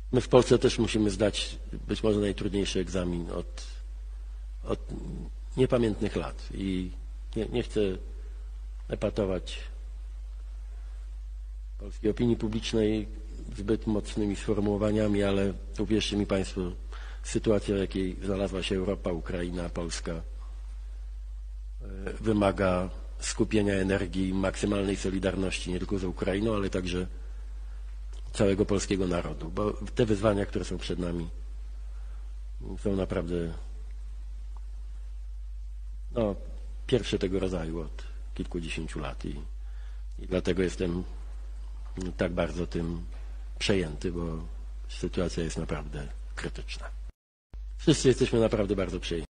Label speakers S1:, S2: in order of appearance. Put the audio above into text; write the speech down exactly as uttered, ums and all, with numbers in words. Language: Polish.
S1: My w Polsce też musimy zdać być może najtrudniejszy egzamin od, od niepamiętnych lat i nie, nie chcę epatować polskiej opinii publicznej zbyt mocnymi sformułowaniami, ale uwierzcie mi Państwo, sytuacja, w jakiej znalazła się Europa, Ukraina, Polska wymaga skupienia energii, maksymalnej solidarności nie tylko z Ukrainą, ale także całego polskiego narodu, bo te wyzwania, które są przed nami, są naprawdę no, pierwsze tego rodzaju od kilkudziesięciu lat i, i dlatego jestem tak bardzo tym przejęty, bo sytuacja jest naprawdę krytyczna. Wszyscy jesteśmy naprawdę bardzo przejęci.